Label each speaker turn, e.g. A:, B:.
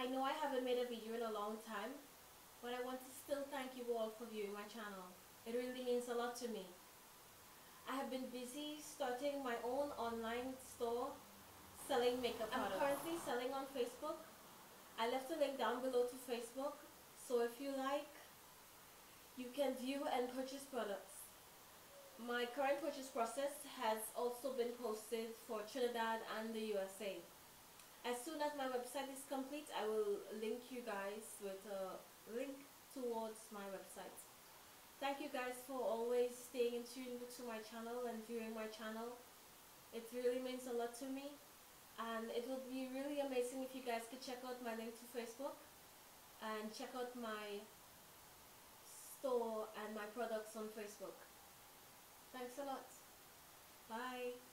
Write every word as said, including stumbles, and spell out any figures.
A: I know I haven't made a video in a long time, but I want to still thank you all for viewing my channel. It really means a lot to me. I have been busy starting my own online store selling makeup products. I'm currently selling on Facebook. I left a link down below to Facebook, so if you like, you can view and purchase products. My current purchase process has also been posted for Trinidad and the U S A. As soon as my website is complete, I will link you guys with a link towards my website. Thank you guys for always staying in tune to my channel and viewing my channel. It really means a lot to me, and it would be really amazing if you guys could check out my link to Facebook and check out my store and my products on Facebook. Thanks a lot. Bye.